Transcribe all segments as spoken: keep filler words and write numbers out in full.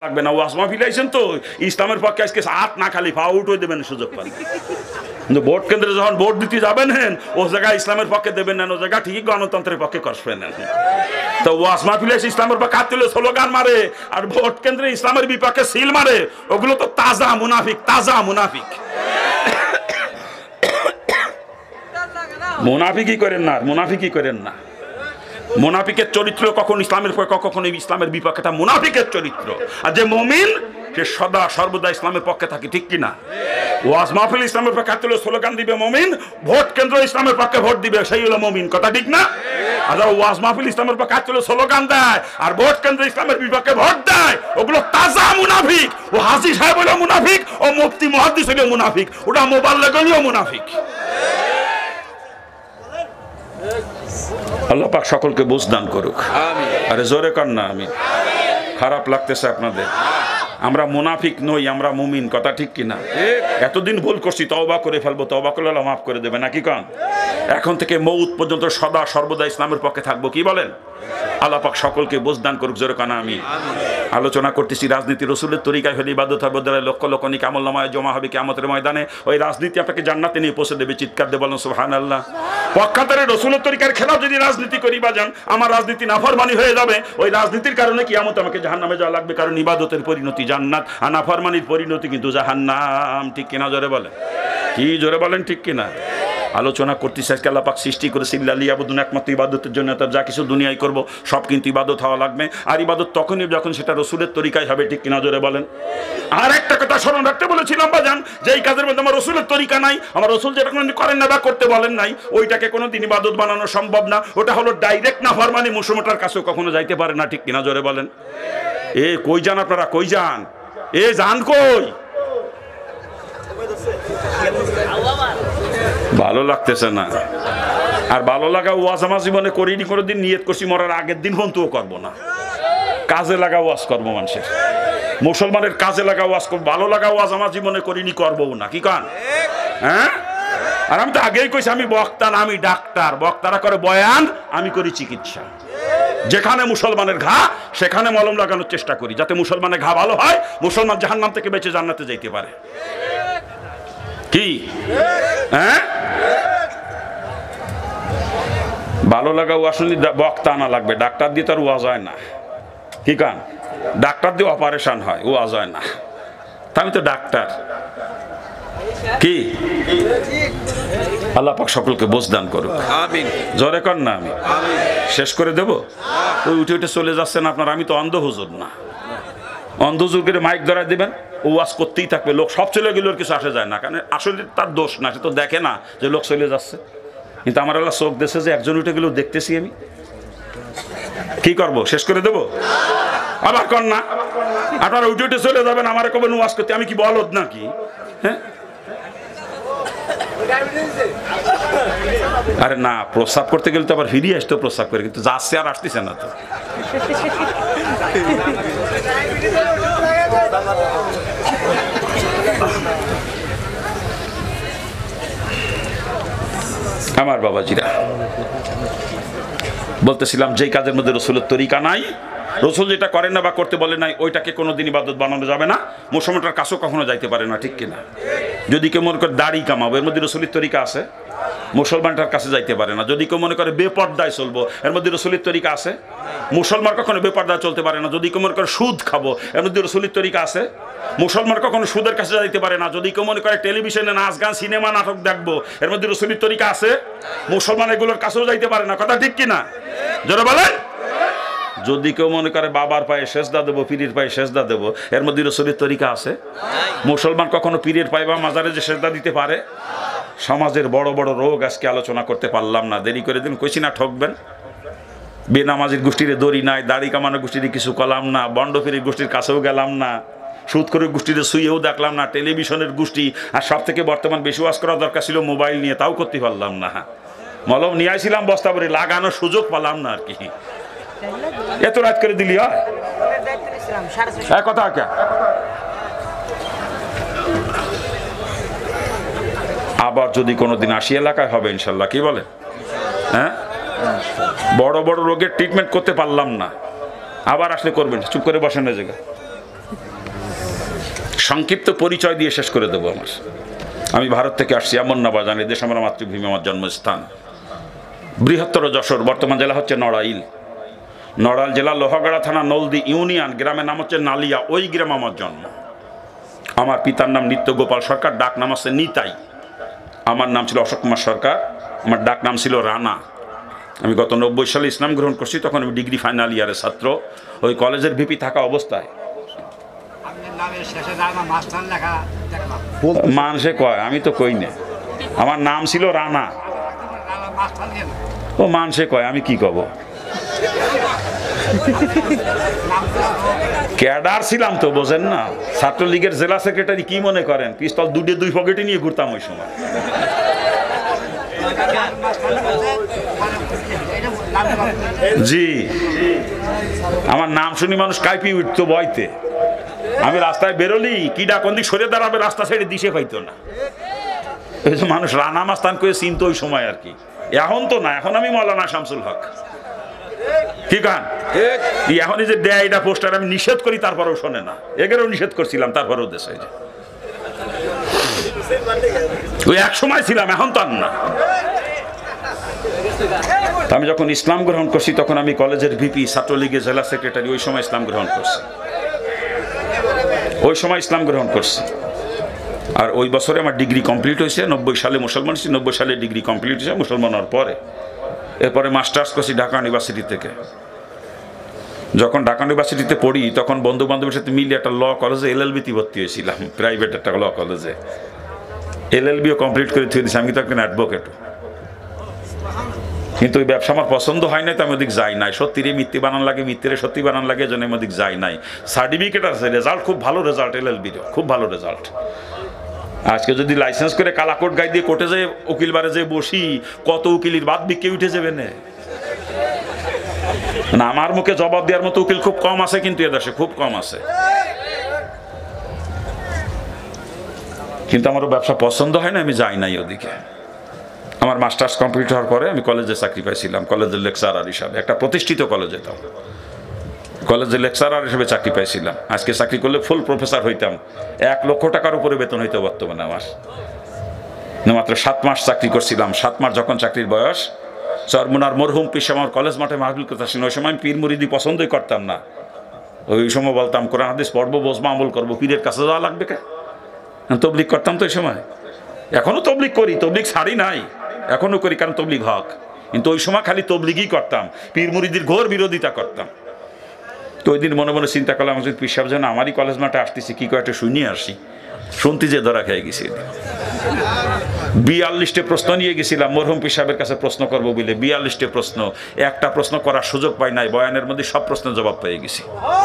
লাগবে না, ওয়াজ মাহফিল আইছেন তো ইসলামের পক্ষে আজকে হাত না খালি পা উঠে দেবেন সুযোগ পান। কিন্তু ভোট কেন্দ্রে যখন ভোট দিতে যাবেন হেন ও জায়গায় ইসলামের পক্ষে দেবেন না, ও জায়গা ঠিকই গণতন্ত্রের পক্ষে করবেন না। তো ওয়াজ মাহফিল এসে ইসলামের পক্ষে হাত তুলে স্লোগান মারে আর ভোট কেন্দ্রে ইসলামের বিপক্ষে সিল মারে, ওগুলো তো তাজা মুনাফিক, তাজা মুনাফিক। মুনাফিকই করেন না, মুনাফিকই করেন না। মুনাফিকের চরিত্র কখন ইসলামের পক্ষে, কখনো ইসলামের বিপক্ষে, তা মুনাফিকের চরিত্র। আর যে মুমিন সে সদা সর্বদা ইসলামের পক্ষে থাকে, ঠিক কিনা? ওয়াজ মাহফিল ইসলামের পক্ষে তুলে স্লোগান দিবে মুমিন, ভোট কেন্দ্র ইসলামের পক্ষে ভোট দিবে, সেই হলো মুমিন, কথা ঠিক না? আর ওয়াজ মাহফিল ইসলামের পক্ষে তুলে স্লোগান দেয় আর ভোট কেন্দ্র ইসলামের বিপক্ষে ভোট দেয়, ওগুলো তাজা মুনাফিক। ও হাজী সাহেব হলো মুনাফিক, ও মুফতি মুহাদ্দিস হলো মুনাফিক, ওটা মোবাল্লিগ হলো মুনাফিক। আল্লাহ পাক সকলকে বুঝ দান করুক। আরে জোরে কর না আমিন। খারাপ লাগতেছে আপনাদের? আমরা মুনাফিক নই, আমরা মুমিন, কথা ঠিক কিনা? এতদিন ভুল করছি, তওবা করে ফেলবো, তওবা করলে আল্লাহ মাফ করে দেবে, নাকি কন? এখন থেকে মৌত পর্যন্ত সদা সর্বদা ইসলামের পক্ষে থাকবো, কি বলেন? আল্লাহ পাক সকলকে বুঝ দান করুক, জোরে কানা আমিন। আলোচনা করতেছি রাজনীতি রসুলের তরিকায় হলে ইবাদত হবে, লক্ষ লক্ষ নেকি আমলনামায় জমা হবে কিয়ামতের ময়দানে। ওই রাজনীতি আপনাকে জান্নাতে নিয়ে পৌঁছে দেবে, চিৎকার দিয়ে বলেন সুবহানাল্লাহ। পক্ষান্তরে রসুলের তরিকার খেলাফ যদি রাজনীতি করি বা যান, আমার রাজনীতি নাফরমানি হয়ে যাবে। ওই রাজনীতির কারণে কিয়ামতে আমাকে জাহান্নামে যাওয়া লাগবে, কারণ ইবাদতের পরিণতি জান্নাত আর নাফরমানির পরিণতি কিন্তু জাহান্নাম, ঠিক কিনা? জোরে বলেন, কি জোরে বলেন, ঠিক কিনা? আলোচনা করতেছি আজকে আল্লাহ পাক সৃষ্টি করেছে ইল্লাল্লাহুয়াবুদুন, একমাত্র ইবাদতের জন্য। তবে যা কিছু দুনিয়ায় করব সব কিন্তু ইবাদত হওয়া লাগবে, আর ইবাদত তখনই যখন সেটা রসুলের তরিকায় হবে, ঠিক কিনা? জোরে বলেন। আর একটা কথা স্মরণ রাখতে বলেছিলাম বাজান, যে এই কাজের মধ্যে আমার রসুলের তরিকা নাই, আমার রসুল যেটা কোনো করেন না বা করতে বলেন নাই, ওইটাকে কোনো দিন ইবাদত বানানো সম্ভব না। ওটা হলো ডাইরেক্ট নাফরমানি, মুসলমানটার কাছেও কখনো যাইতে পারে না, ঠিক কিনা? জোরে বলেন। এ কই যান আপনারা, কই যান? এ যান কই? ভালো লাগতেছে না। আর ভালো লাগা ওয়াজ আমার জীবনে করিনি, কোনোদিন নিয়ত করছি মরার আগের দিন পর্যন্তও করবো না। কাজে লাগা ওয়াজ করবো, মানুষের মুসলমানের কাজে লাগা ওয়াজ করবো। ভালো লাগা ওয়াজ আমার জীবনে করিনি, করবো না, কি কান? হ্যাঁ, আর আমি তো আগেই কইছি আমি বক্তা না, আমি ডাক্তার। বক্তারা করে বয়ান, আমি করি চিকিৎসা। যেখানে মুসলমানের ঘা সেখানে মলম লাগানোর চেষ্টা করি, যাতে মুসলমানের ঘা ভালো হয়, মুসলমান জাহান্নাম থেকে বেঁচে জান্নাতে যাইতে পারে, কি? হ্যাঁ, ভালো লাগা ওয়াজ শুনলে বক্তা আনা লাগবে, ডাক্তার দিয়ে তার ওয়াজ হয় না, কি কান? ডাক্তার দিয়ে অপারেশন হয়, ওয়াজ হয় না। তা আমি তো ডাক্তার, কি? আল্লাহ পাক সকলকে বুঝ দান করুক, আমিন। জোরে কর না আমি শেষ করে দেব। ওই উঠে উঠে চলে যাচ্ছেন আপনার, আমি তো অন্ধ হুজুর না। অন্ধ হুজুরকে মাইক ধরাই দিবেন, ও ওয়াজ করতেই থাকবে, লোক সব চলে গেলে ওর কিছু আসে যায় না, কারণ আসলে তার দোষ না, সে তো দেখে না যে লোক চলে যাচ্ছে। কিন্তু আমার আল্লাহ চোখ দেশে যে একজন উঠে গেলেও দেখতেছি আমি, কি করব? শেষ করে দেবো? আবার কর না, আপনারা উঠে উঠে চলে যাবেন, আমার কবেন ওয়াজ করতে, আমি কি বলদ নাকি? হ্যাঁ, আরে না, প্রস্রাব করতে গেলে তো আবার ফিরিয়ে আসতো প্রস্রাব করে, কিন্তু যাচ্ছে আর আসতেছে না তো। আমার বাবাজিরা, বলতেছিলাম যেই কাজের মধ্যে রসুলের তরিকা নাই, রসুল যেটা করেন না বা করতে বলে নাই, ওইটাকে কোনোদিন ইবাদত বানানো যাবে না, মুসলমানটার কাছেও কখনো যাইতে পারে না, ঠিক কিনা? যদি কেউ মনে করে দাড়ি কামাবো, এর মধ্যে রসুলের তরিকা আছে, মুসলমানটার কাছে যাইতে পারে না। যদি কেউ মনে করে বেপর্দায় চলবো, এর মধ্যে রসুলের তরিকা আছে, মুসলমান কখনো বেপর্দায় চলতে পারে না। যদি কেউ মনে করে সুদ খাবো, এর মধ্যে রসুলের তরিকা আছে, মুসলমান কখনো সুদের কাছে যাইতে পারে না। যদি কেউ মনে করে টেলিভিশনে নাচ গান সিনেমা নাটক দেখবো, এর মধ্যে রসুলের তরিকা আছে, মুসলমান এগুলোর কাছেও যাইতে পারে না, কথা ঠিক কিনা? জোরে বলেন। যদি কেউ মনে করে বাবার পায়ে সেজদা দেবো, পীরের পায়ে সেজদা দেবো, এর মধ্যে রসুলের তরিকা আছে, মুসলমান কখনো পীরের পায়ে বা মাজারে যে সেজদা দিতে পারে? সমাজের বড় বড় রোগ আজকে আলোচনা করতে পারলাম না, দেরি করে দিন, কইছি না ঠকবেন। বেনামাজির গোষ্ঠীর দড়ি নাই, দাড়ি কামানোর গোষ্ঠীর কিছু কলাম না, বন্ডপীরের গোষ্ঠীর কাছেও গেলাম না, সুদখোরের গোষ্ঠীর শুয়েও দেখলাম না, টেলিভিশনের গোষ্ঠী, আর সব থেকে বর্তমান বেশি ওয়াজ করা দরকার ছিল মোবাইল নিয়ে, তাও করতে পারলাম না। মলম নিয়ে আসছিলাম বস্তা ভরে, লাগানোর সুযোগ পেলাম না আর কি। এত রাত করে দিলি হয় কথা কে? আবার যদি কোনোদিন আসি এলাকায় হবে ইনশাল্লাহ, কি বলে? হ্যাঁ, বড় বড় রোগের ট্রিটমেন্ট করতে পারলাম না, আবার আসলে করবেন, চুপ করে বসেন না জায়গা। সংক্ষিপ্ত পরিচয় দিয়ে শেষ করে দেবো। আমার আমি ভারত থেকে আসছি, আমন্নাবাজান, এদেশ আমার মাতৃভূমি, আমার জন্মস্থান। বৃহত্তর যশোর, বর্তমান জেলা হচ্ছে নড়াইল। নড়াইল জেলা লোহাগাড়া থানা নলদি ইউনিয়ন, গ্রামের নাম হচ্ছে নালিয়া, ওই গ্রাম আমার জন্ম। আমার পিতার নাম নিত্য গোপাল সরকার, ডাক নাম আছে নিতাই। আমার নাম ছিল অশোক কুমার সরকার, আমার ডাক নাম ছিল রানা। আমি গত নব্বই সালে ইসলাম গ্রহণ করছি, তখন আমি ডিগ্রি ফাইনাল ইয়ারের ছাত্র। ওই কলেজের ভিপি থাকা অবস্থায় মানুষে কয়, আমি তো কই না, আমার নাম ছিল রানা। ও মানুষে কয়, আমি কি কব, ক্যাডার ছিলাম তো, বোঝেন না। ছাত্রলীগের জেলা সেক্রেটারি কি মনে করেন, পিস্তল দুটো দুই পকেটে নিয়ে ঘুরতাম ওই সময়। জি, আমার নাম শুনি মানুষ কাইপি উঠতো বইতে। আমি রাস্তায় বেরোলি কিডা কোন দিক সরে দাঁড়াবে, রাস্তা ছেড়ে দিশে পাইতো না। ওই যে মানুষ রানা মাস্তান করে চিনত ওই সময় আর কি। এখন তো না, এখন আমি মৌলানা শামসুল হক। কি গান এখন এই যে দেয় এটা পোস্টার আমি নিষেধ করি, তারপরেও শোনে না। এগেরও নিষেধ করছিলাম, তারপরেও দেশে ওই এক সময় ছিলাম, এখন তো আর না। আমি যখন ইসলাম গ্রহণ করছি তখন আমি কলেজের ভিপি, ছাত্রলীগের জেলা সেক্রেটারি, ওই সময় ইসলাম গ্রহণ করছি। ওই সময় ইসলাম গ্রহণ করছি। আর ওই বছরে আমার ডিগ্রি কমপ্লিট হয়েছে। নব্বই সালে মুসলমান ছিল, নব্বই সালে ডিগ্রি কমপ্লিট হয়েছে মুসলমান হওয়ার পরে। এরপরে মাস্টার্স করছি ঢাকা ইউনিভার্সিটি থেকে। যখন ঢাকা ইউনিভার্সিটিতে পড়ি তখন বন্ধু বান্ধবের সাথে মিলে একটা ল কলেজে এল এল বিতে ভর্তি হয়েছিলাম, প্রাইভেট একটা ল কলেজে। এল এল বিও কমপ্লিট করে থুয়ে দিয়েছি। আমি তো একজন অ্যাডভোকেট, কিন্তু ওই ব্যবসা আমার পছন্দ হয় নাই, তো আমি ওদিক যাই নাই। সত্যিরে মিথ্যে বানান লাগে, মিথ্যে সত্যি বানান লাগে, জন্য আমি ওদিক যাই নাই। সার্টিফিকেট আছে, রেজাল্ট খুব ভালো, রেজাল্ট এল এল বির খুব ভালো রেজাল্ট। আজকে যদি লাইসেন্স করে কালাকোট গাই দিয়ে কোর্টে যে উকিল বারে যে বসি, কত উকিলের বাদ বিকে উঠে যাবে না। আমার মুখে জবাব দেওয়ার মতো উকিল খুব কম আছে, কিন্তু এদেশে খুব কম আছে। কিন্তু আমার ব্যবসা পছন্দ হয় না, আমি যাই নাই ওদিকে। আমার মাস্টার্স কমপ্লিট হওয়ার পরে আমি কলেজে চাকরি পাইছিলাম, কলেজের লেকচারার হিসাবে, একটা প্রতিষ্ঠিত কলেজে। তাও কলেজের লেকচারার হিসেবে চাকরি পাইছিলাম। আজকে চাকরি করলে ফুল প্রফেসর হইতাম, এক লক্ষ টাকার উপরে বেতন হইতো বর্তমানে আমার। মাত্র সাত মাস চাকরি করছিলাম। সাত মাস যখন চাকরির বয়স, চরমুনার মরহুম পিস আমার কলেজ মাঠে মাহফিল করতে আসেন। ওই সময় আমি পীর মুরিদি পছন্দই করতাম না। ওই সময় বলতাম কোরআন হাদিস পড়বো, বসবো, আমল করবো, পীরের কাছে যাওয়া লাগবে কে? তবলিগ করতাম তো ওই সময়। এখনো তবলিগ করি, তবলিগ ছাড়ি নাই, এখনো করি, কারণ তবলিগ হক। কিন্তু ওই সময় খালি তবলিগই করতাম, পীর মুরিদির ঘোর বিরোধিতা করতাম। তো ওই দিন মনে মনে চিন্তা করলাম, যদি পীর সাহেব যেন আমারই কলেজ মাঠে আসতেছি, কি কয়েকটা শুনিয়ে আসি। শুনতে যে ধরা খেয়ে গেছি। বিয়াল্লিশটে প্রশ্ন নিয়ে গেছিলাম মরহুম পীর সাহেবের কাছে প্রশ্ন করবো বলে। বিয়াল্লিশটে প্রশ্ন, একটা প্রশ্ন করার সুযোগ পাই নাই। বয়ানের মধ্যে সব প্রশ্নের জবাব পেয়ে গেছি।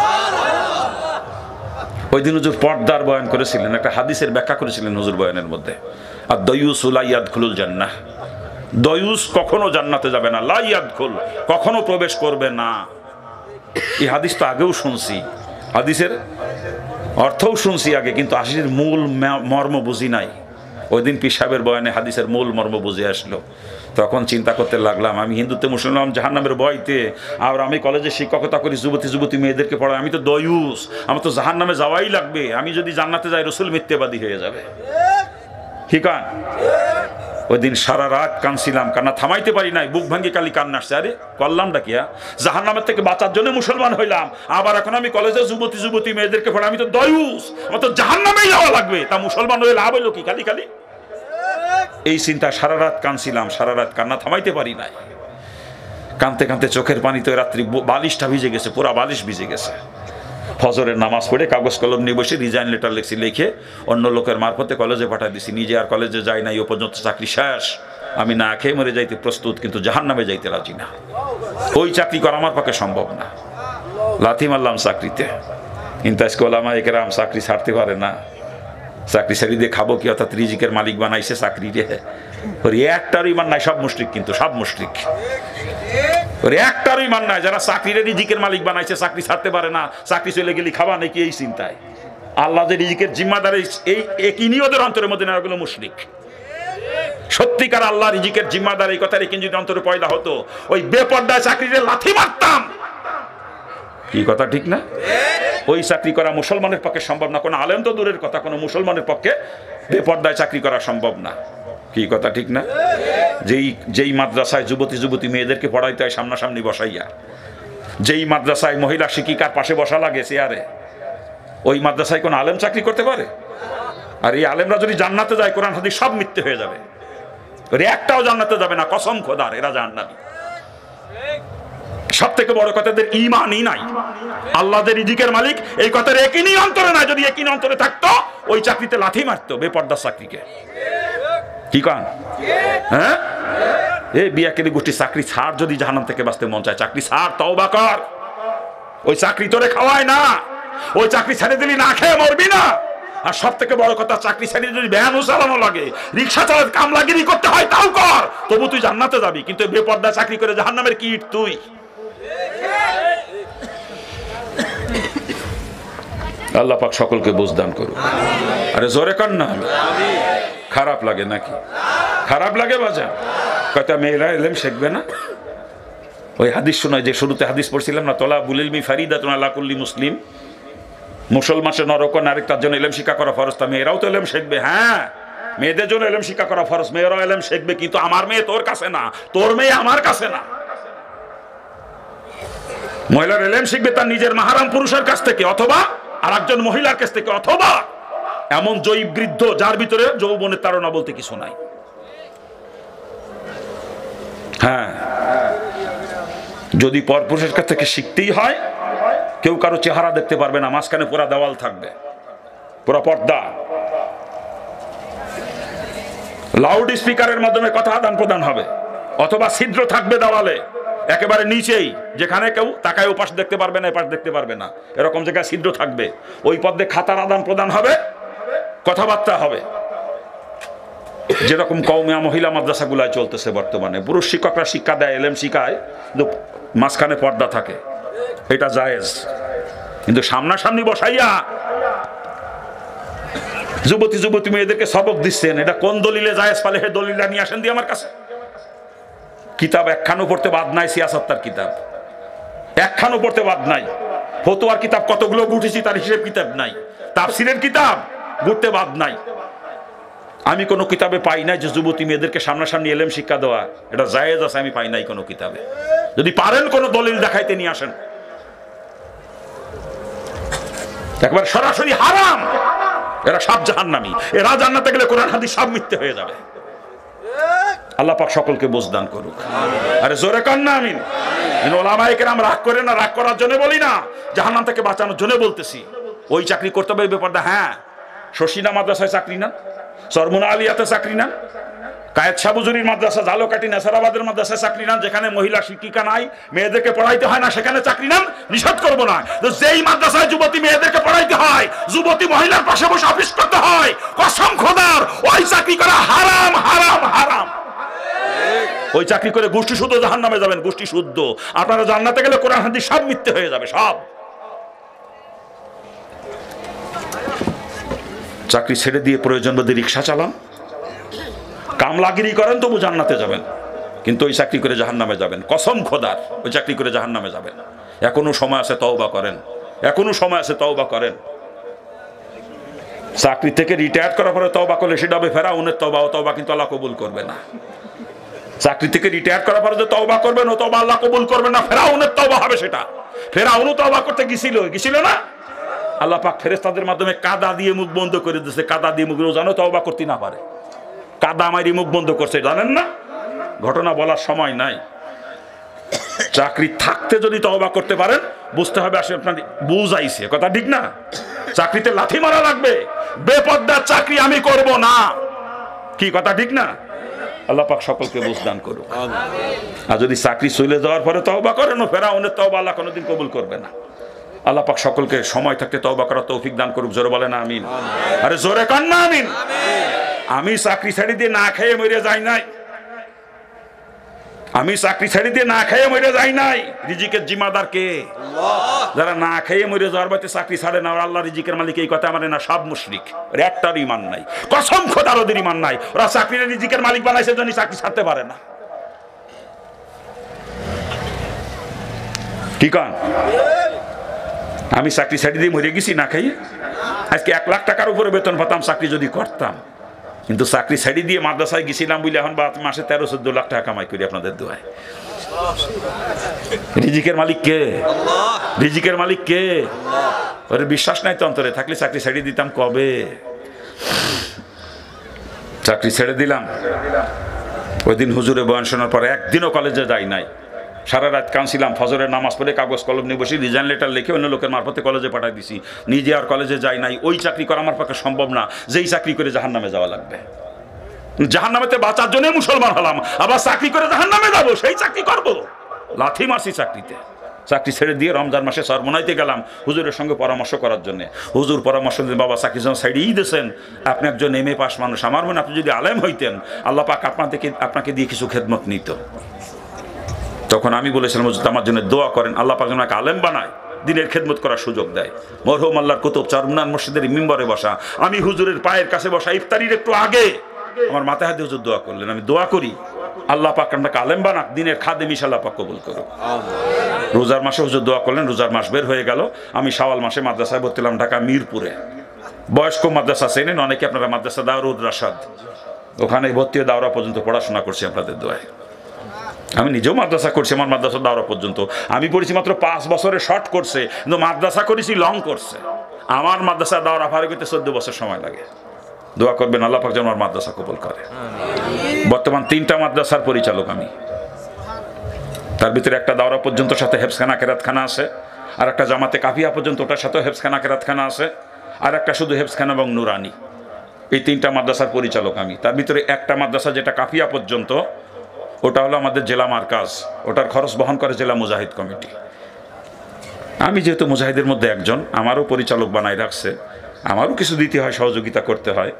ওই দিন হুজুর পর্দার বয়ান করেছিলেন, একটা হাদিসের ব্যাখ্যা করেছিলেন হুজুর বয়ানের মধ্যে। আর দয়ুস লা ইয়াদখুলুল জান্নাহ, দয়ুস কখনো জান্নাতে যাবে না, লা ইয়াদখুল কখনো প্রবেশ করবে না। এই হাদিস তো আগেও শুনছি, হাদিসের অর্থও শুনছি আগে, কিন্তু হাদিসের মূল মর্ম বুঝি নাই। ওই দিন পীর সাহেবের বয়ানে হাদিসের মূল মর্ম বুঝে আসলো। তখন চিন্তা করতে লাগলাম, আমি হিন্দুতে মুসলমান জাহান্নামের ভয়তে, আর আমি কলেজে শিক্ষকতা করি, যুবতী যুবতী মেয়েদেরকে পড়াই, আমি তো দয়ুস, আমার তো জাহান্নামে যাওয়াই লাগবে। আমি যদি জান্নাতে যাই রসুল মিথ্যেবাদী হয়ে যাবে। ঠিক আছে, ওই দিন সারা রাত কাঁদছিলাম, কান্না থামাইতে পারি নাই, বুক ভাঙ্গি কালি কান্না আসছে। আরে করলামটা কি, জাহান্নামের থেকে বাঁচার জন্য মুসলমান হইলাম, আবার এখন আমি কলেজে যুবতী যুবতী মেয়েদেরকে পড়াই, আমি তো দয়ুস, আমার তো জাহান্নামেই যাওয়া লাগবে। তা মুসলমান হয়ে লাভ হইলো কি খালি খালি? এই চিন্তা সারা রাত কাঁদছিলাম, সারা রাত কান্না থামাইতে পারি নাই। কাঁদতে কাঁদতে চোখের পানিতে রাত্রি বালিশটা ভিজে গেছে, পুরা বালিশ ভিজে গেছে। ফজরের নামাজ পড়ে কাগজ কলম নিয়ে বসে রিজাইন লেটার লিখছি, লিখে অন্য লোকের মারফতে কলেজে পাঠিয়ে দিছি। নিজে আর কলেজে যাই নাই, ও পর্যন্ত চাকরি শেষ। আমি না খেয়ে মরে যাইতে প্রস্তুত, কিন্তু জাহান্নামে যাইতে রাজি না। ওই চাকরি করা আমার পক্ষে সম্ভব না। লাথি মারলাম চাকরিতে, কিন্তু আজকে ওলামা একরাম চাকরি ছাড়তে পারে না। চাকরি ছাড়ি দিয়ে খাবো কি, অর্থাৎ রিজিকের মালিক বানাইছে চাকরি রে। ওর একটারও ইমান নাই, সব মুশরিক, কিন্তু সব মুশরিক। ওর একটারও ইমান নাই। যারা চাকরিরে রিজিকের মালিক বানাইছে, চাকরি ছাড়তে পারে না, চাকরি চলে গেলি খাবা নাকি এই চিন্তায়। আল্লাহ যে রিজিকের জিম্মাদারি, এই একই নিয়তের অন্তরের মধ্যে না, ওগুলো মুশরিক। সত্যিকার আল্লাহ রিজিকের জিম্মাদার এই কথা রেখে যদি অন্তরে পয়দা হতো, ওই বেপর্দায় চাকরিরে লাথি মারতাম। কি কথা ঠিক না? ওই চাকরি করা মুসলমানের পক্ষে সম্ভব না। কোনো আলেম তো দূরের কথা, কোনো মুসলমানের পক্ষে বেপর্দায় চাকরি করা সম্ভব না। কি কথা ঠিক না? যেই যেই মাদ্রাসায় যুবতী যুবতী মেয়েদেরকে পড়াইতে হয় সামনাসামনি বসাইয়া, যেই মাদ্রাসায় মহিলা শিক্ষিকার পাশে বসা লাগে চেয়ারে, ওই মাদ্রাসায় কোন আলেম চাকরি করতে পারে? আর এই আলেমরা যদি জান্নাতে যায় কোরআন হাদিস সব মিথ্যে হয়ে যাবে, একটাও জান্নাতে যাবে না, কসম খোদার এরা জাহান্নামী। সব থেকে বড় কথা এদের ঈমানই নাই, আল্লাহদের রিজিকের মালিক এই কথার একই অন্তরে নাই। যদি একই অন্তরে থাকতো ওই চাকরিতে লাথি মারতো বেপর্দার চাকরিকে। কি কান? হ্যাঁ, এই বিয়াকেলি গোষ্ঠী চাকরি ছাড়, যদি জাহান্নাম থেকে বাঁচতে মন চায় চাকরি ছাড়, তওবা কর। ওই চাকরি তোরে খাওয়ায় না, ওই চাকরি ছেড়ে দিলি না খেয়ে মরবি না। আর সব থেকে বড় কথা, চাকরি ছেড়ে যদি ভ্যানও চালানো লাগে, রিক্সা চালাতে, কামলাগিরি করতে হয়, তাও কর, তবু তুই জান্নাতে যাবি। কিন্তু বেপর্দা চাকরি করে জাহান্নামের কীট তুই। আল্লাহ পাক সকলকে বুঝদান করুন। আরে জোরে কান না। খারাপ লাগে নাকি? খারাপ লাগে বাজার কয়টা মেয়েরা এলেম শিখবে না? ওই হাদিস শোনায় যে শুরুতে হাদিস পড়ছিলাম না, তোলা বুলিল মি ফারিদাতুন আলা কুল্লি মুসলিম, মুসলমানের নরকন আরেকটার জন্য এলেম শিক্ষা করা ফরজ। তা মেয়েরাও তো এলেম শিখবে। হ্যাঁ, মেয়েদের জন্য এলেম শিক্ষা করা ফরজ, মেয়েরাও এলেম শিখবে। কিন্তু আমার মেয়ে তোর কাছে না, তোর মেয়ে আমার কাছে না। মহিলার এলেম শিখবে তার নিজের মাহারাম পুরুষের কাছ থেকে, অথবা আর একজন মহিলার কাছ থেকে, অথবা এমন জয়ী বৃদ্ধ যার ভিতরে যৌবনের তাড়না বলতে কিছু নাই। হ্যাঁ, যদি পরপুরুষের কাছ থেকে শিখতেই হয়, কেউ কারো চেহারা দেখতে পারবে না, মাঝখানে পুরা দেওয়াল থাকবে, পুরা পর্দা, লাউড স্পিকারের মাধ্যমে কথা আদান প্রদান হবে, অথবা ছিদ্র থাকবে দেওয়ালে একেবারে নিচেই, যেখানে কেউ তাকায় ওপাশ দেখতে পারবে না, এপাশ দেখতে পারবে না, এরকম জায়গায় ছিদ্র থাকবে। ওই পথে খাতার আদান প্রদান হবে, কথাবার্তা হবে, যেরকম কওমিয়া মহিলা মাদ্রাসাগুলায় চলতেছে বর্তমানে। পুরুষ শিক্ষকরা শিক্ষা দেয়, এলেম শিখায়, কিন্তু মাঝখানে পর্দা থাকে, এটা জায়েজ। কিন্তু সামনাসামনি বসাইয়া যুবতী যুবতী মেয়েদেরকে সবক দিচ্ছেন, এটা কোন দলিলে জায়েজ পালে হে দলিলটা নিয়ে আসেন দিয়ে আমার কাছে। কিতাব একখানও পড়তে বাদ নাই, সিয়াসত্তার কিতাব একখানও পড়তে বাদ নাই, ফতোয়ার কিতাব কতগুলো গুটেছি তার হিসেব কিতাব নাই, তাফসিরের কিতাব গুটতে বাদ নাই। আমি কোনো কিতাবে পাই নাই যে যুবতী মেয়েদেরকে সামনাসামনি এলেম শিক্ষা দেওয়া এটা জায়েজ আছে, আমি পাই নাই কোনো কিতাবে। যদি পারেন কোনো দলিল দেখাইতে নিয়ে আসেন। একবার সরাসরি হারাম, এরা সব জাহান্নামী, এরা জান্নাতে গেলে কোরআন হাদিস সব মিথ্যে হয়ে যাবে। আল্লাহ পাক সকলকে বুঝদান করুক। আরে জোরে কান না আমিন। ওলামায়ে কেরাম রাগ করে না, রাগ করার জন্য বলি না, জাহান্নাম থেকে বাঁচানোর জন্য বলতেছি। ওই চাকরি করতে হবে ব্যাপারটা। হ্যাঁ, শশীনা মাদ্রাসায় চাকরি না, সরমুনা আলিয়াতে চাকরি না, কায়েদ সাবুজুরির মাদ্রাসা, ঝালকাঠি নেসারাবাদের মাদ্রাসায় চাকরি না, যেখানে মহিলা শিক্ষিকা নাই, মেয়েদেরকে পড়াইতে হয় না, সেখানে চাকরি নেন, নিষেধ করবো না। যেই মাদ্রাসায় যুবতী মেয়েদেরকে পড়াইতে হয়, যুবতী মহিলার পাশে বসে অফিস করতে হয়, কসম খোদার ওই চাকরি করা হারাম, হারাম, হারাম। ওই চাকরি করে গোষ্ঠী শুদ্ধ জাহান্নামে যাবেন, গোষ্ঠী শুদ্ধ। আপনারা জান্নাতে গেলে কোরআন হাদিস সব মিথ্যে হয়ে যাবে, সব। চাকরি ছেড়ে দিয়ে প্রয়োজন বোধে রিক্সা চালান, কামলাগিরি করেন, তবু জান্নাতে যাবেন। কিন্তু ওই চাকরি করে জাহান্নামে যাবেন, কসম খোদার ওই চাকরি করে জাহান্নামে যাবেন। এখনো সময় আছে, তওবা করেন, এখনো সময় আছে, তওবা করেন। চাকরি থেকে রিটায়ার করার পরে তওবা করলে সেটা হবে ফেরাউনের তওবা, ও তওবা কিন্তু আল্লাহ কবুল করবে না। চাকরি থেকে রিটায়ার করার পরে যে তওবা করবেন, ও তওবা আল্লাহ কবুল করবে না, ফেরাউনের তওবা হবে সেটা। ফেরাউনও তওবা করতে গেছিল, গেছিল না? আল্লাহ পাক ফেরেশতাদের মাধ্যমে কাদা দিয়ে মুখ বন্ধ করে দিয়েছে, কাদা দিয়ে মুখ, জানো তওবা করতে না পারে, কাদা মারি মুখ বন্ধ করছে, জানেন না? ঘটনা বলার সময় নাই। চাকরি থাকতে যদি তওবা করতে পারেন, বুঝতে হবে আসলে আপনার বুঝাইছে কথা, ঠিক না? চাকরিতে লাথি মারা লাগবে, বেপর্দার চাকরি আমি করব না, কি কথা ঠিক না? আল্লাহ পাক সকলকে বুঝদান করুক। আর যদি চাকরি চলে যাওয়ার পরে তওবা করেন, ফেরাউনের তওবা আল্লাহ কোনোদিন কবুল করবে না। আল্লাহ পাক সকলকে সময় থাকতে তওবা করার তৌফিক দান করুক। জোরে বলেন আমিন। আরে জোরে কান না আমিন। আমি চাকরি ছেড়ে দিয়ে না খেয়ে মরে যাই নাই, আমি চাকরি ছেড়ে দিয়ে না খেয়ে মরে যাই নাই। রিজিকের জিম্মাদার কে? যারা না খেয়ে মরে যাওয়ার বাড়িতে চাকরি ছাড়ে না, আল্লাহ রিজিকের মালিক, এই কথা মানে না, সব মুশরিক, একটার ইমান নাই, কসম খোদার ওদের ইমান নাই। ওরা চাকরির রিজিকের মালিক বানাইছে জন্য চাকরি ছাড়তে পারে না। ঠিক আমি চাকরি ছাড়ি দিয়ে মরে গেছি না খাই। আজকে এক লাখ টাকার উপরে বেতন পাতাম চাকরি যদি করতাম, কিন্তু চাকরি ছাড়ি দিয়ে মাদ্রাসায় গেছিলাম বলে এখন মাসে তেরো চোদ্দ লাখ টাকা কামাই করি আপনাদের দোয়ায়। রিজিকের মালিক কে? রিজিকের মালিক কে? ওর বিশ্বাস নাই তো অন্তরে থাকলে চাকরি ছেড়ে দিতাম কবে। চাকরি ছেড়ে দিলাম। ওই দিন হুজুরে বয়ান শোনার পরে একদিনও কলেজে যাই নাই। সারা রাত কাঁদছিলাম, ফজরের নামাজ পড়ে কাগজ কলম নিয়ে বসে রিজাইন লেটার লিখে অন্য লোকের মারফতে কলেজে পাঠাই দিছি। নিজে আর কলেজে যাই নাই। ওই চাকরি করা আমার পক্ষে সম্ভব না, যেই চাকরি করে জাহান্নামে যাওয়া লাগবে। জাহান্নামেতে বাঁচার জন্য মুসলমান হলাম, আবার চাকরি করে জাহান্নামে যাবো, সেই চাকরি করবো? লাথি মারছি চাকরিতে। চাকরি ছেড়ে দিয়ে রমজান মাসে সরমনাইতে গেলাম হুজুরের সঙ্গে পরামর্শ করার জন্য। হুজুর পরামর্শ দিন, বাবা চাকরি যখন সাইডেই দিয়েছেন, আপনি একজন এম এ পাস মানুষ, আমার মনে আপনি যদি আলেম হইতেন আল্লাহ পাক আপনাদেরকে আপনাকে দিয়ে কিছু খেদমত নিত। তখন আমি বলেছিলাম হুজুর আমার জন্য দোয়া করেন, আল্লাহ পাক আমাকে আলেম বানায়, দিনের খেদমত করার সুযোগ দেয়। মরহুম আল্লাহর কুতুব চারমিনার মসজিদের মিম্বরে বসা, আমি হুজুরের পায়ের কাছে বসা, ইফতারির একটু আগে আমার মাথায় হাতে হুজুর দোয়া করলেন। আমি দোয়া করি আল্লাহ পাক আপনাকে আলেম বানাক, দিনের খাদেম ইনশাআল্লাহ পাক কবুল করুক। রোজার মাসে হুজুর দোয়া করলেন, রোজার মাস বের হয়ে গেল। আমি শাওয়াল মাসে মাদ্রাসায় ভর্তি হলাম ঢাকা মিরপুরে। বয়স্ক মাদ্রাসা চেনেন অনেকে আপনারা, মাদ্রাসা দারুদ রাশাদ, ওখানে ভর্তি হয়ে দাওরা পর্যন্ত পড়াশোনা করছি আপনাদের দোয়ায়। আমি নিজেও মাদ্রাসা করছি, আমার মাদ্রাসা দাওরা পর্যন্ত আমি পড়েছি মাত্র পাঁচ বছরে শর্ট করছে, কিন্তু মাদ্রাসা করেছি লং করছে। আমার মাদ্রাসা দাওরা ফারুক হইতে চোদ্দ বছর সময় লাগে। দোয়া করবেন আল্লাহ পাক যেন আমার মাদ্রাসা কবুল করে। বর্তমান তিনটা মাদ্রাসার পরিচালক আমি। তার ভিতরে একটা দাওরা পর্যন্ত সাথে হেফসখানা কেরাতখানা আছে, আর একটা জামাতে কাফিয়া পর্যন্ত ওটার সাথে হেফসখানা কেরাতখানা আছে, আর একটা শুধু হেফসখানা এবং নুরানি। এই তিনটা মাদ্রাসার পরিচালক আমি। তার ভিতরে একটা মাদ্রাসা যেটা কাফিয়া পর্যন্ত, ওটা হলো আমাদের জেলা মার্কাজ, ওটার খরচ বহন করে জেলা মুজাহিদ কমিটি। আমি যেহেতু মুজাহিদের মধ্যে একজন, আমারও পরিচালক বানাই রাখছে, আমারও কিছু দিতে হয়, সহযোগিতা করতে হয়।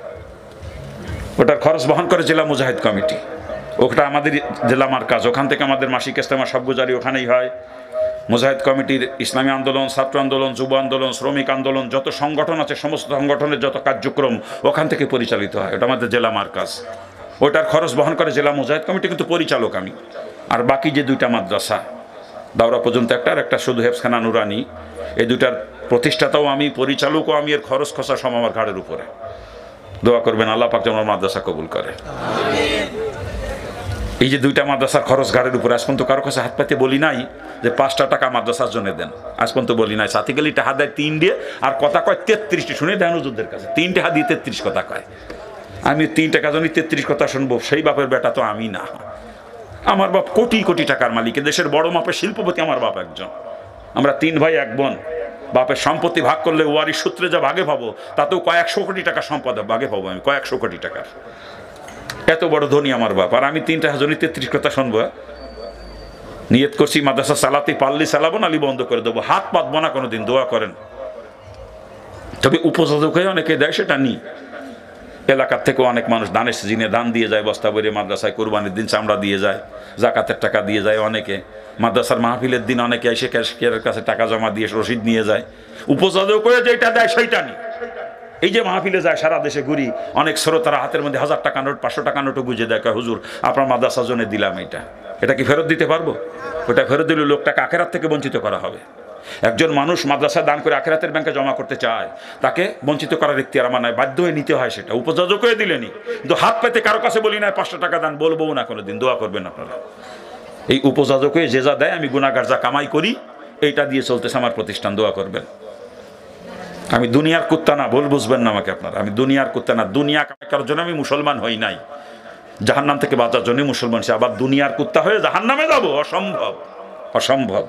ওটার খরচ বহন করে জেলা মুজাহিদ কমিটি, ওটা আমাদের জেলা মার্কাজ। ওখান থেকে আমাদের মাসিক ইজতেমা সব গুজারি ওখানেই হয়। মুজাহিদ কমিটির ইসলামী আন্দোলন, ছাত্র আন্দোলন, যুব আন্দোলন, শ্রমিক আন্দোলন, যত সংগঠন আছে সমস্ত সংগঠনের যত কার্যক্রম ওখান থেকে পরিচালিত হয়। ওটা আমাদের জেলা মার্কাজ, ওটার খরচ বহন করে জেলা মুজাহিদ কমিটি, কিন্তু পরিচালক আমি। আর বাকি যে দুইটা মাদ্রাসা, দাওরা পর্যন্ত একটা, আর একটা শুধু হেফসখানা নুরানি, এই দুইটার প্রতিষ্ঠাতাও আমি, পরিচালকও আমি, এর খরচ খসা সম আমার ঘাড়ের উপরে। দোয়া করবেন আল্লাহ পাক যেন আমার মাদ্রাসা কবুল করে। এই যে দুইটা মাদ্রাসার খরচ ঘাড়ের উপরে, আজ পর্যন্ত কারো কাছে হাত পাতে বলি নাই যে পাঁচটা টাকা মাদ্রাসার জন্য দেন, আজ পর্যন্ত বলি নাই। সাথে গেলে টাকা দেয় তিন দিয়ে, আর কথা কয় তেত্রিশটি। শুনে দেন হুজুরদের কাছে তিন টাকা দিয়ে তেত্রিশ কথা কয়। আমি তিন টাকা জন্য তেত্রিশ কথা শুনবো? সেই বাপের বেটা তো আমি না। আমার বাপ কোটি কোটি টাকার মালিক, দেশের বড় মাপের শিল্পপতি আমার বাপ একজন। আমরা তিন ভাই এক বোন। বাপের সম্পত্তি ভাগ করলে ওয়ারিশ সূত্রে যা ভাগে পাবো, তাতেও কয়েকশো কোটি টাকা সম্পদ ভাগে পাবো আমি, কয়েকশো কোটি টাকার। এত বড় ধনী আমার বাপ, আর আমি তিনটা হাজার তেত্রিশ কথা শুনবো। নিয়ত করছি মাদ্রাসা চালাতে পারলে চালাবো, নালি বন্ধ করে দেবো, হাত পাতবো না কোনোদিন। দোয়া করেন। তবে উপযোজক হয়ে অনেকে দেয়, সেটা নিই। এলাকার থেকে অনেক মানুষ দানের সিজনে দান দিয়ে যায়, বস্তা ভরে মাদ্রাসায় কোরবানির দিন চামড়া দিয়ে যায়, জাকাতের টাকা দিয়ে যায় অনেকে। মাদ্রাসার মাহফিলের দিন অনেকে এসে ক্যাশিয়ারের কাছে টাকা জমা দিয়ে রসিদ নিয়ে যায়। উপযোজক হয়ে যেটা দেয় সেইটা নিই। এই যে মাহফিলে যায়, সারা দেশে ঘুরি, অনেক শ্রোতারা হাতের মধ্যে হাজার টাকা নোট, পাঁচশো টাকা নোটও গুঁজে দেয়, হুজুর আপনার মাদ্রাসার জন্য দিলাম এটা। এটা কি ফেরত দিতে পারবো? ওটা ফেরত দিলে লোকটাকে আখেরাত থেকে বঞ্চিত করা হবে। একজন মানুষ মাদ্রাসা দান করে আখেরাতের ব্যাংকে জমা করতে চায়, তাকে বঞ্চিত করার ইখতিয়ার আমার নাই, বাধ্য হয়ে নিতে হয় সেটা। উপযোজক হয়ে দিলেনি, কিন্তু হাত পেতে কারো কাছে বলি না পাঁচশো টাকা দান, বলবো না কোনোদিন। দোয়া করবেন আপনারা। এই উপযোজক হয়ে যে যা দেয়, আমি গুনাহগার যা কামাই করি, এইটা দিয়ে চলতেছে আমার প্রতিষ্ঠান। দোয়া করবেন। আমি দুনিয়ার কুত্তা না, ভুল বুঝবেন না আমাকে আপনারা। আমি দুনিয়ার কুত্তা না। দুনিয়া কামাই করার জন্য আমি মুসলমান হই নাই, জাহান্নাম থেকে বাঁচার জন্য মুসলমান। সে আবার দুনিয়ার কুত্তা হয়ে জাহান্নামে যাবো? অসম্ভব, অসম্ভব।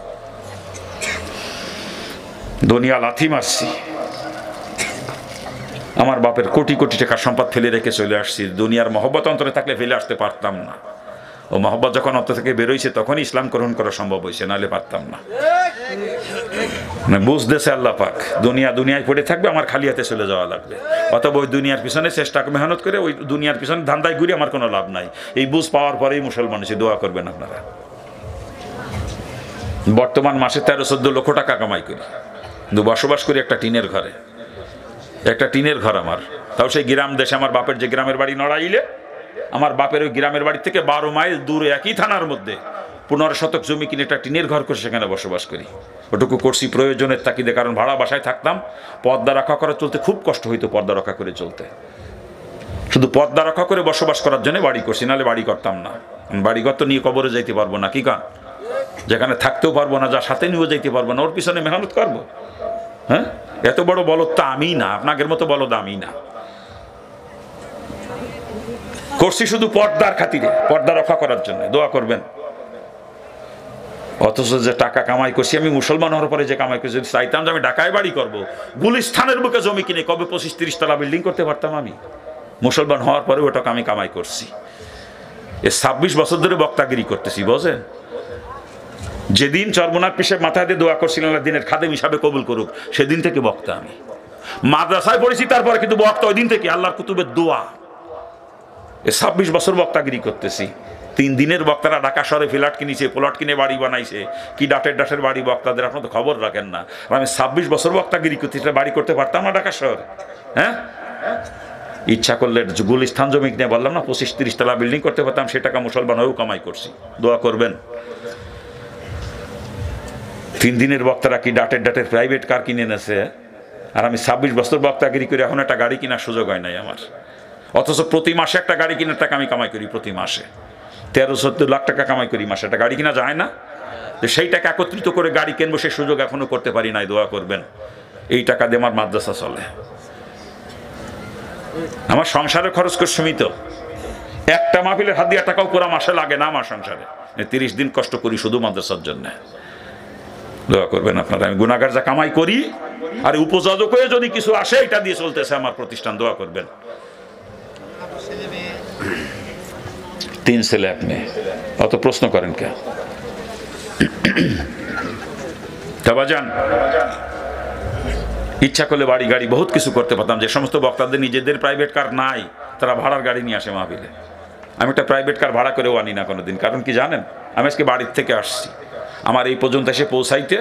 দুনিয়া লাথি মারছি। আমার বাপের কোটি কোটি টাকার সম্পদ ফেলে রেখে চলে আসছি। দুনিয়ার মহব্বত অন্তরে থাকলে ফেলে আসতে পারতাম না। ও মহব্বত যখন অন্তর থেকে বেরোইছে, তখনই ইসলাম গ্রহণ করা সম্ভব হয়েছে, নাহলে পারতাম না। বুঝতেছে আল্লাহ পাক দুনিয়া দুনিয়ায় পড়ে থাকবে, আমার খালি হাতে চলে যাওয়া লাগবে। অথবা ওই দুনিয়ার পিছনে চেষ্টা মেহনত করে ওই দুনিয়ার পিছনে ধান্দায় ঘুরে আমার কোনো লাভ নাই। এই বুঝ পাওয়ার পরেই মুসলমান হয়েছে। দোয়া করবেন আপনারা। বর্তমান মাসে তেরো চোদ্দ লক্ষ টাকা কামাই করি, কিন্তু বসবাস করি একটা টিনের ঘরে। একটা টিনের ঘর আমার, তাও সেই গ্রাম দেশে। আমার বাপের যে গ্রামের বাড়ি নড়াইলে, আমার বাপের ওই গ্রামের বাড়ি থেকে বারো মাইল দূরে, একই থানার মধ্যে, পনেরো শতক জমি কিনে একটা টিনের ঘর করে সেখানে বসবাস করি। ওটুকু করছি প্রয়োজনের তাকিদে, কারণ ভাড়া বাসায় থাকতাম, পর্দা রক্ষা করে চলতে খুব কষ্ট হইতো, পর্দা রক্ষা করে চলতে। শুধু পর্দা রক্ষা করে বসবাস করার জন্য বাড়ি করছি, নাহলে বাড়ি করতাম না। বাড়িঘর তো নিয়ে কবরে যাইতে পারবো না, কি কান, যেখানে থাকতেও পারবো না, যা সাথে নিয়েও যাইতে পারবো না, ওর পিছনে মেহনত করবো? হ্যাঁ, এত বড় বলদ তো আমি না, আপনাদের মতো বলদ আমি না। করছি শুধু পর্দার খাতিরে, পর্দা রক্ষা করার জন্য। দোয়া করবেন। অথচ যে টাকা কামাই করছি, আমি মুসলমান হওয়ার পরে যে কামাই করছি, যদি চাইতাম যে আমি ঢাকায় বাড়ি করবো, গুলিস্তানের বুকে জমি কিনে কবে পঁচিশ তিরিশ তলা বিল্ডিং করতে পারতাম আমি। মুসলমান হওয়ার পরে ওটাকে আমি কামাই করছি। এ ছাব্বিশ বছর ধরে বক্তাগিরি করতেছি, বোঝেন? যেদিন চরমনার পিসে মাথায় দিয়ে দোয়া করছিলেন দিনের খাদেম হিসাবে কবুল করুক, সেদিন থেকে বক্তা আমি। মাদ্রাসায় পড়েছি, তারপরে কিন্তু বক্তা ওই দিন থেকে, আল্লাহর কুতুবের দোয়া। এ ছাব্বিশ বছর বক্তাগিরি করতেছি। তিন দিনের বক্তারা ঢাকা শহরে ফ্ল্যাট কিনেছে, প্লট কিনে বাড়ি বানাইছে, কি ডাটের ডাটের বাড়ি বক্তাদের, আপনার তো খবর রাখেন না। আর আমি ছাব্বিশ বছর বক্তাগিরি করতে বাড়ি করতে পারতাম না ঢাকা শহরে? হ্যাঁ, ইচ্ছা করলে গুলিস্তান জমি কিনে বললাম না পঁচিশ তিরিশ তলা বিল্ডিং করতে পারতাম, সে টাকা মুসলমান হয়েও কামাই করছি। দোয়া করবেন। তিন দিনের বক্তারা কি ডাটের ডাটের প্রাইভেট কার কিনে এনেছে, আর আমি ছাব্বিশ বছর বক্তাগিরি করে এখন একটা গাড়ি কেনার সুযোগ হয় নাই আমার। অথচ প্রতি মাসে একটা গাড়ি কেনার টাকা আমি কামাই করি, প্রতি মাসে তেরো চোদ্দ লাখ টাকা কামাই করি মাসে। একটা গাড়ি কিনা যায় না, যে সেই টাকা একত্রিত করে গাড়ি কিনবো সেই সুযোগ এখনো করতে পারি নাই। দোয়া করবেন। এই টাকা দিয়ে আমার মাদ্রাসা চলে, আমার সংসারের খরচ করে সীমিত। একটা মাহফিলের হাত দিয়া টাকাও পুরা মাসে লাগে না আমার সংসারে। তিরিশ দিন কষ্ট করি শুধু মাদ্রাসার জন্য। দোয়া করবেন আপনারা। আমি গুনাহগার যা কামাই করি, আর উপযোজক হয়ে যদি কিছু আসে, এটা দিয়ে চলতেছে আমার প্রতিষ্ঠান। দোয়া করবেন। তিন ছেলে এক মেয়ে। অত প্রশ্ন করেন কে? যান, ইচ্ছা করলে বাড়ি গাড়ি বহুত কিছু করতে পারতাম। যে সমস্ত বক্তাদের নিজেদের প্রাইভেট কার নাই, তারা ভাড়ার গাড়ি নিয়ে আসে মাহফিলে। আমি একটা প্রাইভেট কার ভাড়া করেও আনি না কোনোদিন। কারণ কি জানেন, আমি আজকে বাড়ির থেকে আসছি, আমার এই পর্যন্ত এসে পৌঁছাইতে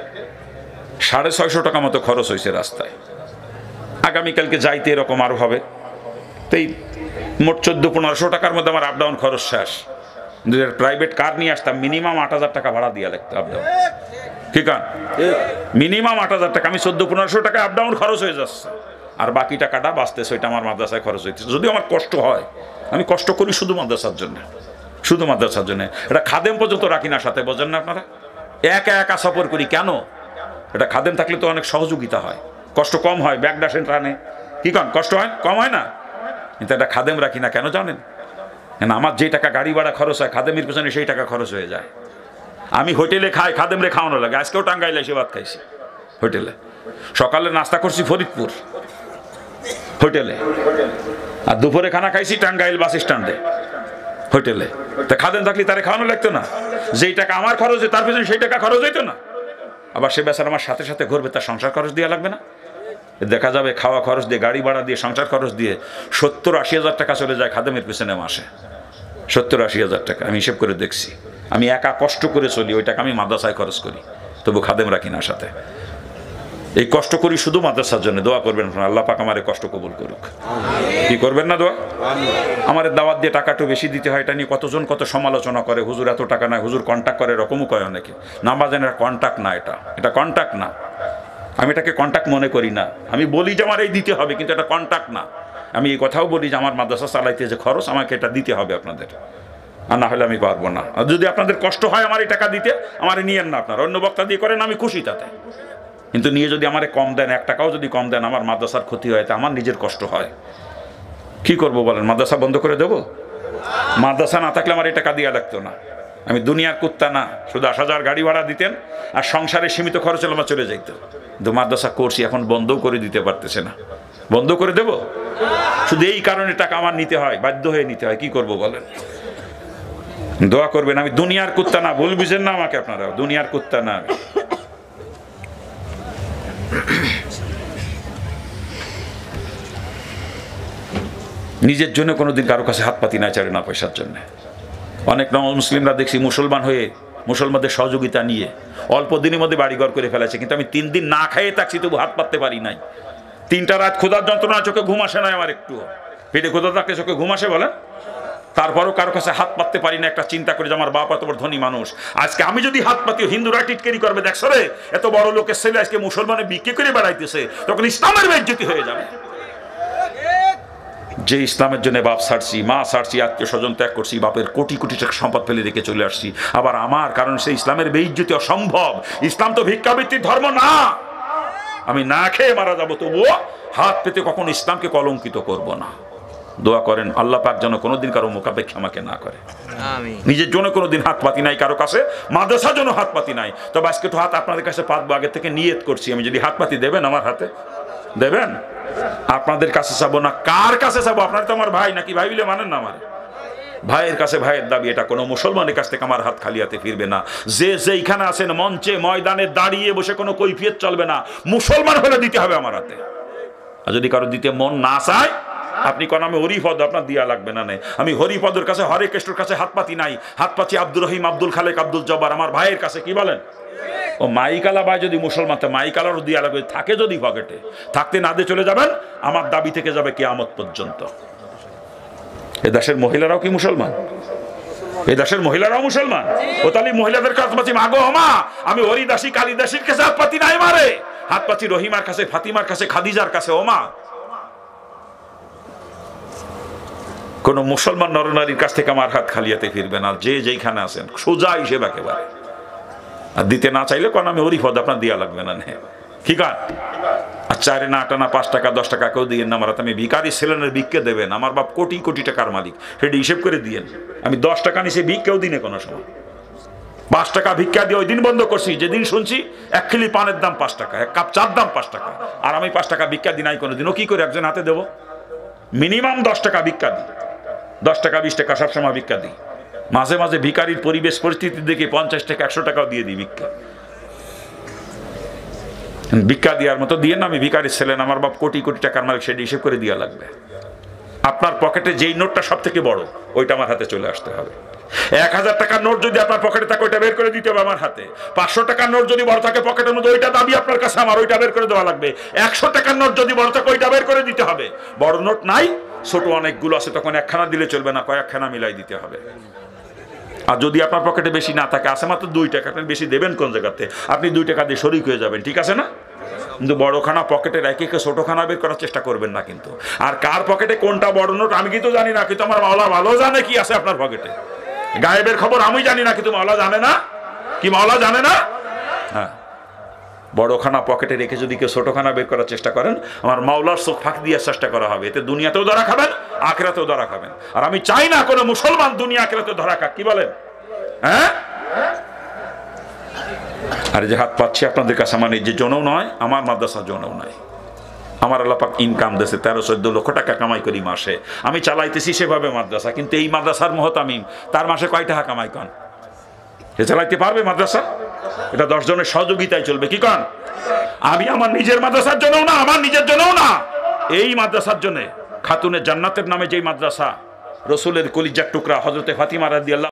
সাড়ে ছয়শো টাকা মতো খরচ হয়েছে রাস্তায়। আগামীকালকে যাইতে এরকম আরো হবে। তো এই মোট চোদ্দো পনেরোশো টাকার মধ্যে আমার আপ ডাউন খরচ শেষ। প্রাইভেট কার নিয়ে আসতাম, মিনিমাম আট হাজার টাকা ভাড়া দিয়ে লাগতো আপ ডাউন। ঠিক আছে, মিনিমাম আট হাজার টাকা। আমি চোদ্দো পনেরোশো টাকা আপ ডাউন খরচ হয়ে যাচ্ছে, আর বাকি টাকাটা বাঁচতেছে, ওইটা আমার মাদ্রাসায় খরচ হইতেছে। যদিও আমার কষ্ট হয়, আমি কষ্ট করি শুধু মাদ্রাসার জন্য, শুধু মাদ্রাসার জন্য। এটা খাদেম পর্যন্ত রাখি না সাথে, বোঝেন না আপনারা? একা একা সফর করি কেন? এটা খাদেম থাকলে তো অনেক সহযোগিতা হয়, কষ্ট কম হয়। ব্যাগ ডাসেন টানে, কি কন, কষ্ট হয় কম হয় না? কিন্তু এটা খাদেম রাখি না কেন জানেন? কেন, আমার যে টাকা গাড়ি ভাড়া খরচ হয় খাদেমের পেছনে সেই টাকা খরচ হয়ে যায়। আমি হোটেলে খাই, খাদেমরে খাওয়ানো লাগে। আজকেও টাঙ্গাইলে এসে ভাত খাইছি হোটেলে। সকালে নাস্তা করছি ফরিদপুর হোটেলে, আর দুপুরে খানা খাইছি টাঙ্গাইল বাস স্ট্যান্ডে হোটেলে। তা খাদেম থাকলে তারে খাওয়ানো লাগতো না? যেই টাকা আমার খরচ হয় তার পেছনে সেই টাকা খরচ হইতো না? আবার সে বেচারা আমার সাথে সাথে ঘুরবে, তার সংসার খরচ দেওয়া লাগবে না? দেখা যাবে খাওয়া খরচ দিয়ে, গাড়ি ভাড়া দিয়ে, সংসার খরচ দিয়ে সত্তর আশি হাজার টাকা চলে যায় খাদেমের পেছনে মাসে। সত্তর আশি হাজার টাকা আমি হিসেব করে দেখছি। আমি একা কষ্ট করে চলি, ওই টাকা আমি মাদ্রাসায় খরচ করি, তবু খাদেম রাখি না সাথে। এই কষ্ট করি শুধু মাদ্রাসার জন্য। দোয়া করবেন আল্লাহ পাক আমার কষ্ট কবুল করুক। কি করবেন না দোয়া? আমার দাওয়াত দিয়ে টাকা একটু বেশি দিতে হয়, এটা নিয়ে কতজন কত সমালোচনা করে। হুজুর এত টাকা নাই, হুজুর কন্ট্যাক্ট করে, এরকমও কয় অনেকে। নামাজেন এটা কন্ট্যাক্ট না, এটা এটা কন্ট্যাক্ট না। আমি এটাকে কন্ট্যাক্ট মনে করি না। আমি বলি যে আমার এই দিতে হবে, কিন্তু এটা কন্ট্যাক্ট না। আমি এই কথাও বলি যে আমার মাদ্রাসা চালাইতে যে খরচ, আমাকে এটা দিতে হবে আপনাদের, আর না হলে আমি পারবো না। আর যদি আপনাদের কষ্ট হয় আমার এই টাকা দিতে, আমার নিয়েন না। আপনার অন্য বক্তা দিয়ে করেন, আমি খুশি তাতে। কিন্তু নিয়ে যদি আমারে কম দেন, এক টাকাও যদি কম দেন, আমার মাদ্রাসার ক্ষতি হয়, তা আমার নিজের কষ্ট হয়। কি করব বলেন? মাদ্রাসা বন্ধ করে দেবো? মাদ্রাসা না থাকলে আমার এই টাকা দেওয়া লাগতো না। আমি দুনিয়ার কুত্তা না, শুধু আসা যাওয়ার গাড়ি ভাড়া দিতেন, আর সংসারে সীমিত খরচ হলে আমার চলে যাইত। কিন্তু মাদ্রাসা করছি, এখন বন্ধও করে দিতে পারতেছে না। বন্ধ করে দেব? শুধু এই কারণে টাকা আমার নিতে হয়, বাধ্য হয়ে নিতে হয়। কি করব বলেন? দোয়া করবেন। আমি দুনিয়ার কুত্তা না, ভুল বুঝেন না আমাকে আপনারা, দুনিয়ার কুত্তা না। নিজের জন্য কোনোদিন কারো কাছে হাত পাতি না চারে না পয়সার জন্য। অনেক নন মুসলিমরা দেখছি মুসলমান হয়ে মুসলমানদের সহযোগিতা নিয়ে অল্প দিনের মধ্যে বাড়িঘর করে ফেলেছে, কিন্তু আমি তিন দিন না খাইয়ে থাকছি, তবু হাত পাততে পারি নাই। তিনটা রাত ক্ষুধার যন্ত্রণা, চোখে ঘুম আসে না আমার একটু। পেটে ক্ষুধা থাকলে চোখে ঘুম আসে বলেন? তারপরও কারো কাছে হাত পাততে পারি না, একটা চিন্তা করি যে আমার বাপ এত বড় ধনী মানুষ, আজকে আমি যদি হাত পাতি হিন্দুরা টিটকারি করবে, দেখছো রে এত বড় লোকের ছেলে আজকে মুসলমানে বিক্রি করে বেড়াইতেছে, তখন ইসলামের বেইজ্জতি হয়ে যাবে। যে ইসলামের জন্য বাপ ছাড়ছি, মা ছাড়ছি, আত্মীয় স্বজন ত্যাগ করছি, বাপের কোটি কোটি টাকা সম্পদ ফেলে রেখে চলে আসছি, আবার আমার কারণ সেই ইসলামের বেইজ্জতি অসম্ভব। ইসলাম তো ভিক্ষাবৃত্তির ধর্ম না। আমি না খেয়ে মারা যাবো, তবুও হাত পেতে কখনো ইসলামকে কলঙ্কিত করব না। দোয়া করেন আল্লাহ পাক যেন কোনোদিন কারো মোকাপেক্ষা আমাকে না করে। নিজের জন্য কোনোদিন হাত পাতি নাই কারো কাছে, মাদ্রাসার জন্য হাত পাতি নাই। তবে আজকে তো হাত আপনাদের কাছে পাতবো, আগে থেকে নিয়ত করছি আমি, যদি হাত পাতি দেবেন আমার হাতে, দেবেন? আপনাদের কাছে চাবো না, কার কাছে চাবো? আপনার তো আমার ভাই, নাকি ভাই বলে মানেন না? আমার ভাইয়ের কাছে ভাইয়ের দাবি, এটা কোনো মুসলমানের কাছ থেকে আমার হাত খালি হাতে ফিরবে না। যে যেইখানে আছেন মঞ্চে ময়দানে দাঁড়িয়ে বসে কোনো কৈফিয়ত চলবে না, মুসলমান হলে দিতে হবে আমার হাতে। আর যদি কারো দিতে মন না চায়, আপনি কোন আমি হরিপদ, আপনার দিয়া লাগবে না। নেই আমি হরিপদের কাছে, হরে কৃষ্ণর কাছে হাত পাতি নাই, হাত পাতি আব্দুর রহিম, আব্দুল খালেক, আব্দুল জব্বার আমার ভাইয়ের কাছে। কি বলেন? ও মাইকালা ভাই যদি মুসলমান, মাইকালারও দিয়া লাগবে, থাকে যদি পকেটে, থাকতে না দিয়ে চলে যাবেন, আমার দাবি থেকে যাবে কিয়ামত পর্যন্ত। এ দেশের মহিলারাও কি মুসলমান? এই দেশের মহিলারাও মুসলমান? ও তাহলে মহিলাদের কাছে পাচ্ছি মাগো আমা, আমি হরিদাসী কালিদাসীর কাছে হাত পাতি নাই মারে, হাত পাতি রহিমার কাছে, ফাতিমার কাছে, খাদিজার কাছে। ওমা, কোন মুসলমান নরনারীর কাছ থেকে আমার হাত খালি হাতে ফিরবে না। যে যেইখানে আছেন সোজা হিসেবে একেবারে। আর দিতে না চাইলে কোন আমি হরিপদ, আপনার দিয়া লাগবে না। ঠিক আছে? আর চারে না আটা না পাঁচ টাকা দশ টাকা কেউ দিয়ে না, আমার আমি ভিকারি ছেলেনের ভিক্ষে দেবেন, আমার বাপ কোটি কোটি টাকার মালিক, সেটা হিসেব করে দিয়েন। আমি দশ টাকা নিচে ভিক্ষেও দিনে কোনো সময়, পাঁচ টাকা ভিক্ষা দিয়ে ওই দিন বন্ধ করছি যেদিন শুনছি এক খিলি পানের দাম পাঁচ টাকা, এক কাপ চার দাম পাঁচ টাকা, আর আমি পাঁচ টাকা ভিক্ষা দিই নাই কোনোদিন। ও কি করে একজন হাতে দেবো? মিনিমাম দশ টাকা ভিক্ষা দিই, দশ টাকা বিশ টাকা সবসময় ভিক্ষা দিই। মাঝে মাঝে ভিকারির পরিবেশ পরিস্থিতি দেখে পঞ্চাশ টাকা একশো টাকাও দিয়ে দিই ভিক্ষা। ভিক্ষা দেওয়ার মতো দিয়ে না, আমি ভিকারির ছেলেন, আমার বাপ কোটি কোটি টাকার মালিক, সেটা হিসেব করে দেওয়া লাগবে। আপনার পকেটে যেই নোটটা সব থেকে বড়, ওইটা আমার হাতে চলে আসতে হবে। এক হাজার টাকার নোট যদি আপনার পকেটে থাকে, ওইটা বের করে দিতে হবে আমার হাতে। পাঁচশো টাকার নোট যদি বড় থাকে পকেটের মধ্যে, ওইটা দাবি আপনার কাছে আমার, ওইটা বের করে দেওয়া লাগবে। একশো টাকার নোট যদি বড় থাকে, ওইটা বের করে দিতে হবে। বড় নোট নাই, ছোট অনেকগুলো আছে, তখন একখানা দিলে চলবে না, কয়েকখানা মিলাই দিতে হবে। আর যদি আপনার পকেটে বেশি না থাকে, আছে মাত্র দুই টাকা, আপনি বেশি দেবেন কোন জায়গাতে? আপনি দুই টাকা দিয়ে শরিক হয়ে যাবেন, ঠিক আছে না? কিন্তু বড়খানা পকেটে রেখে ছোটখানা বের করার চেষ্টা করবেন না কিন্তু। আর কার পকেটে কোনটা বড় নোট আমি কিন্তু জানি না, কিন্তু আমার মাওলা ভালো জানে কি আছে আপনার পকেটে। গায়েবের খবর আমি জানি না, কিন্তু মাওলা জানে না। কি মাওলা জানে না? হ্যাঁ, বড়খানা পকেটে রেখে যদি কেউ ছোটখানা বের করার চেষ্টা করেন, আমার মাওলার চোখ ফাঁক দিয়ে চেষ্টা করা হবে। এতে দুনিয়াতেও ধরা খাবেন, আখিরাতেও ধরা খাবেন। আর আমি চাই না কোনো মুসলমান দুনিয়া আখিরাতে ধরা খাক। কি বলেন? হ্যাঁ, আর যে হাত পাচ্ছি আপনাদের কাছে, আমার নিজের জন্যও নয়, আমার মাদ্রাসার জন্যও নয়। আমার আল্লাহ পাক ইনকাম দিয়েছে, তেরো চোদ্দ লক্ষ টাকা কামাই করি মাসে। আমি চালাইতেছি সেভাবে মাদ্রাসা, কিন্তু এই মাদ্রাসার মুহতামিম তার মাসে কয় টাকা কামাই কন? সে চালাইতে পারবে মাদ্রাসা? এটা দশ জনের সহযোগিতায় চলবে। কি কন? আমি আমার নিজের মাদ্রাসার জন্যও না, আমার নিজের জন্যও না, এই মাদ্রাসার জন্য, খাতুনে জান্নাতের নামে যেই মাদ্রাসা, রসুলের কলিজার টুকরা হযরতে ফাতিমা রাদিয়াল্লাহু